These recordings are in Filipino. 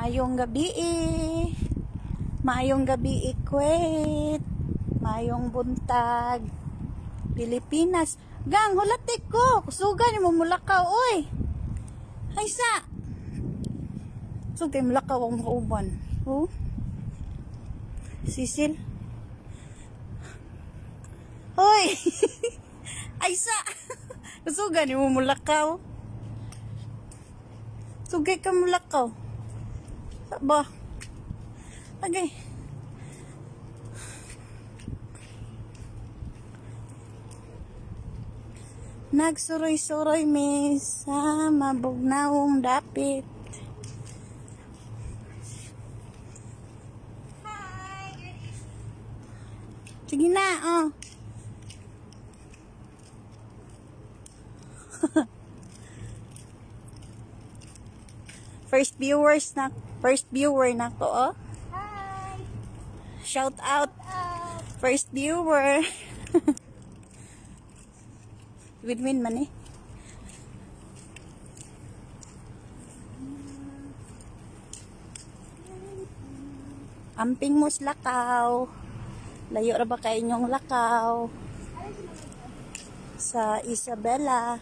Maayong gabi Maayong gabi Kuwait. Maayong buntag Pilipinas. Gang, hulatik ko. Kusugan mo mulakaw, oy. Haysa. Sugay mulakaw ang kauban. Oh. Cecel. Oy. Haysa. Kusugan mo mulakaw. Sugay ka mulakaw. Ba. Okay. Nagsuroy-suroy mi sa mabugnaong dapit. Hi. Sige na, oh. First viewer na ko, oh. Hi. Shout out. First viewer. Win-win man eh. Amping mus lakaw. Layo ra ba kay inyong lakaw? Sa Isabela.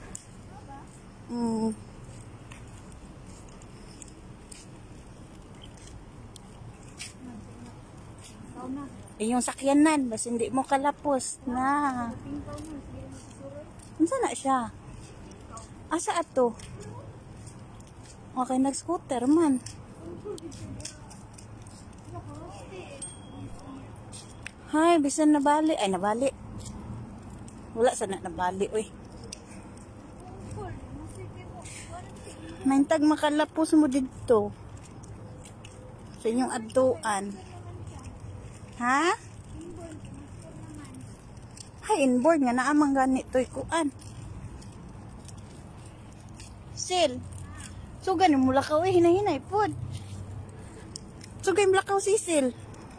Yung sakyanan, bas hindi mo kalapos na. Unsa na siya? Asa ato? Okay, nag-scooter man. Hay, bisan nabali. Ay, nabali. Wala sana nabali, uy. Maintag makalapos mo dito. Sa inyong adtuan. Ha? Hay, inboard nga naamang ganito ikuan. Cecel. Sugan mo lakaw eh, hinahinay pod. Sugay mo lakaw, Cecel.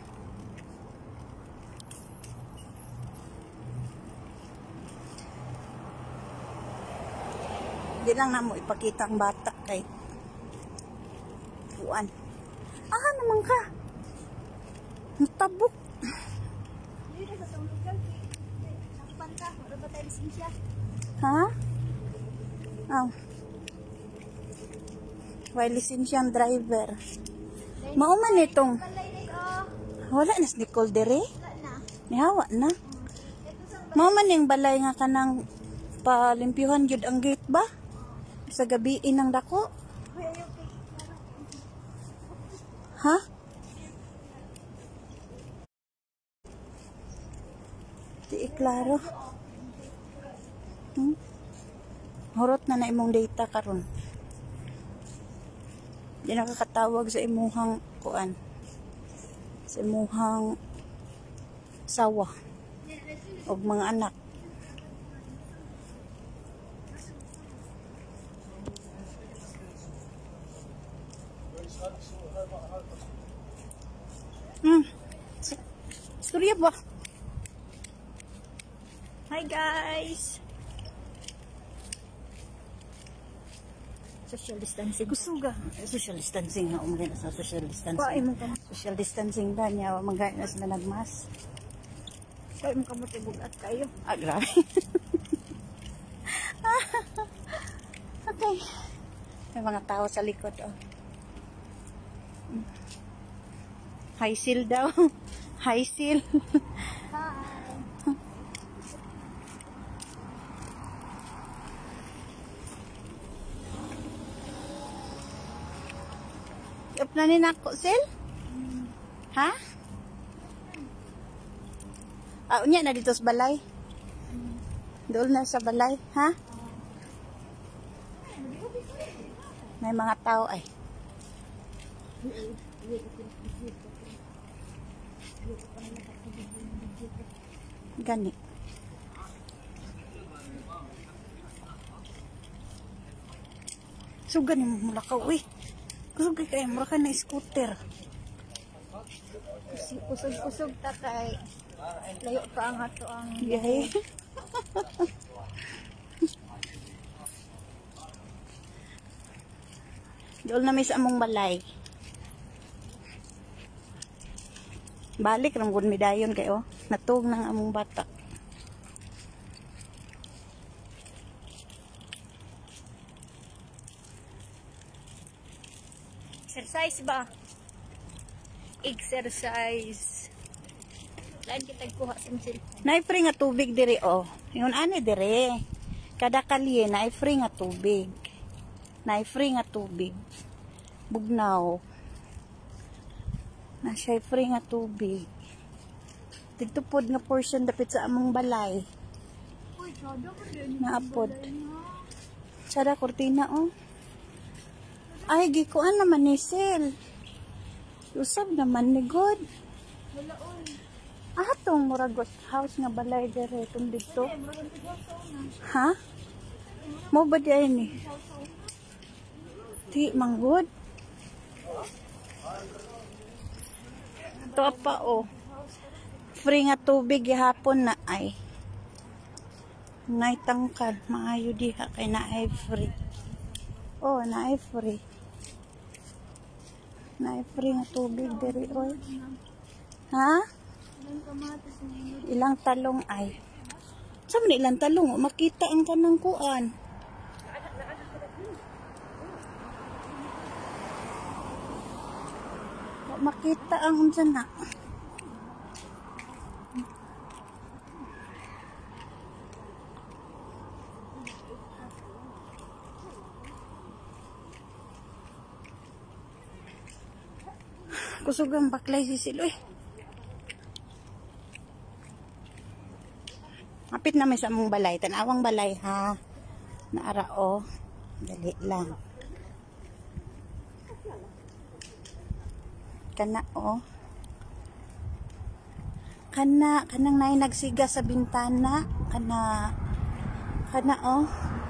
Di lang na mo ipakita ang bata kay kuan. Ah, naman ka. Natabok. Ha? Oh. Why lisensyang driver? Mauman itong. Wala na si Nicole dere. Nihawa na. Mauman yung balay nga kanang palimpyuhan jud ang gate ba? Sa gabi inang dako. Ha? Di klaro. Horot na na imong data karon. Di nakakatawag sa imuhang kuan. Sa imuhang sawa og mga anak. Storya ba? Hi guys! Social distancing. Gusto ga? Social distancing na umagay na sa social distancing. Social distancing ba niya? Magay na sila nagmas. Kaya mo kamutibugat kayo. Ah, grabe. Okay. May mga tao sa likod, oh. Hi, Sil daw. Hi, Sil. Hi. Up na ni nako, Sil? Ha? Ah, unya na dito sa balay. Doon na sa balay, ha? May mga tao ay. Gani. So gani mo mulakaw, uy. Kusog kay mura ka na scooter. Kusog-kusog ta kay layo pa ang ato ang Bahay. Doon na may sa among balay. Balik lang gud mi dayon kayo. Natug nang among bata. Exercise ba? Exercise. Lain kita kuha sa cellphone. Naay free nga tubig diri oh. Ingon ani diri. Kada kalye naay free nga tubig. Naay free nga tubig. Bugnaw. Na siya free nga tubig. Dito pod nga portion dapit sa among balay. Uy, sada ko din. Naapod. Sada kortina oh. Ay gikuan naman ni Cecel. Usab naman ni God. Wala oy. Atong murag house nga balay dere tum dito. Ha? Mo ba di ni? Di manggod. To pa oh. Free nga tubig gihapon na ay. Nay tangkad maayo diha kay na ay free. Oh, na ay free. Na ay free nga tubig diri oy. Ha? Ilang talong ay. Sa man ilang talong makita ang kanang kuan. Makita ang unsa na. Kusog ang baklay si Cecel. Kapit na may sa mong balay. Tanawang balay ha. Naara o. Dali lang. Kana o. Kanang naay nagsiga sa bintana. Kana o.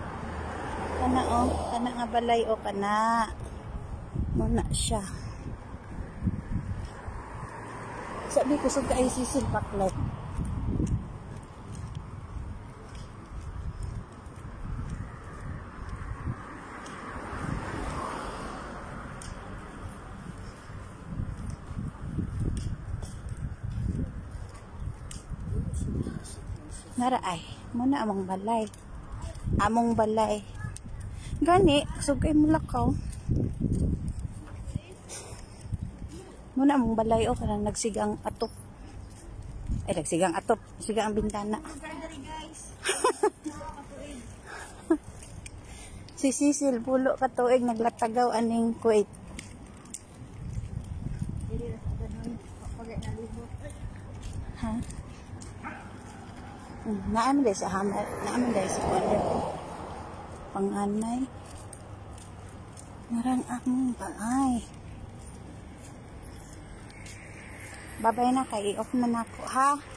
Kana nga balay o kana. Muna siya. Sabi ko sa kay Cecel baklay. Nara ay, muna among balay. Among balay. Gani, sugay mo lakaw. Muna among balay o kanang nagsigang atop. Ay, nagsigang atop. Sigang ang bintana. Si Cecel, pulo katuig naglatagaw aning Kuwait. Ha? Naaman dahil sa hammer. Naaman dahil sa order. Panganay. Narang akong balay. Babay na kay off na nako ha.